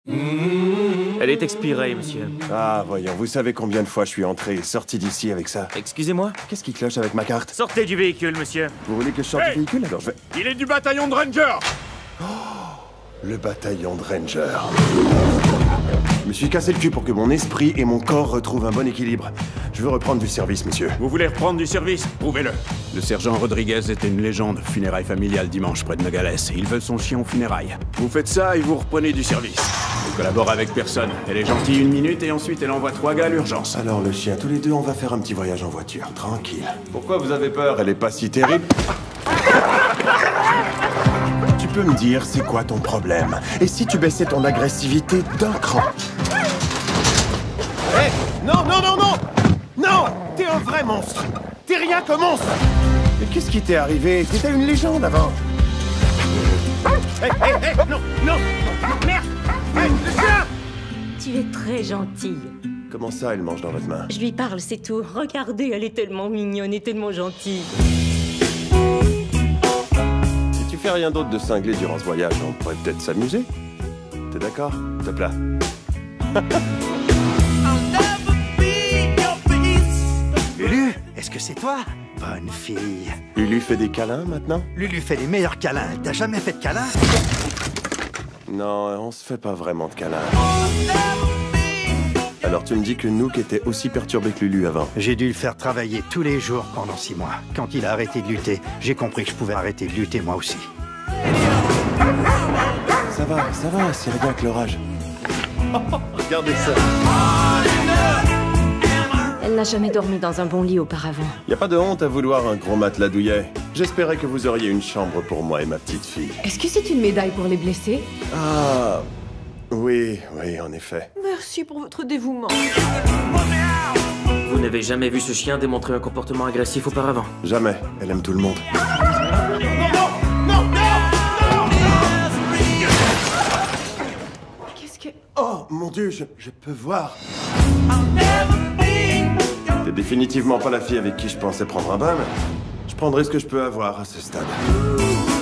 Elle est expirée, monsieur. Ah, voyons, vous savez combien de fois je suis entré et sorti d'ici avec ça? Excusez-moi? Qu'est-ce qui cloche avec ma carte? Sortez du véhicule, monsieur. Vous voulez que je sorte du véhicule? Alors je vais... Il est du bataillon de Rangers! Le bataillon de Rangers. Je me suis cassé le cul pour que mon esprit et mon corps retrouvent un bon équilibre. Je veux reprendre du service, monsieur. Vous voulez reprendre du service? Prouvez-le. Le sergent Rodriguez était une légende. Funérailles familiales dimanche près de Nogales. Il veut son chien aux funérailles. Vous faites ça et vous reprenez du service. Elle collabore avec personne. Elle est gentille 1 minute et ensuite elle envoie 3 gars à l'urgence. Alors le chien, tous les deux, on va faire un petit voyage en voiture, tranquille. Pourquoi vous avez peur? Elle est pas si terrible. Tu peux me dire c'est quoi ton problème? Et si tu baissais ton agressivité d'un cran? Hé! Non, non, non, non! Non! T'es un vrai monstre! T'es rien qu'un monstre! Mais qu'est-ce qui t'est arrivé? T'étais une légende avant! Hé, hé, hé! Non, non! Merde! Hé, le chien! Tu es très gentille. Comment ça, elle mange dans votre main? Je lui parle, c'est tout. Regardez, elle est tellement mignonne et tellement gentille. Si tu fais rien d'autre de cinglé durant ce voyage, on pourrait peut-être s'amuser. T'es d'accord? Te plat. Lulu, est-ce que c'est toi? Bonne fille. Lulu fait des câlins maintenant? Lulu fait les meilleurs câlins. T'as jamais fait de câlins? Non, on se fait pas vraiment de câlins. Alors tu me dis que Nook était aussi perturbé que Lulu avant? J'ai dû le faire travailler tous les jours pendant 6 mois. Quand il a arrêté de lutter, j'ai compris que je pouvais arrêter de lutter moi aussi. Ça va, c'est rien que l'orage. Regardez ça. Elle n'a jamais dormi dans un bon lit auparavant. Y a pas de honte à vouloir un gros matelas douillet. J'espérais que vous auriez une chambre pour moi et ma petite fille. Est-ce que c'est une médaille pour les blessés? Ah... Oui, en effet. Merci pour votre dévouement. Vous n'avez jamais vu ce chien démontrer un comportement agressif auparavant? Jamais. Elle aime tout le monde. Qu'est-ce que... Oh, mon Dieu, je peux voir. T'es définitivement pas la fille avec qui je pensais prendre un bain, mais je prendrai ce que je peux avoir à ce stade.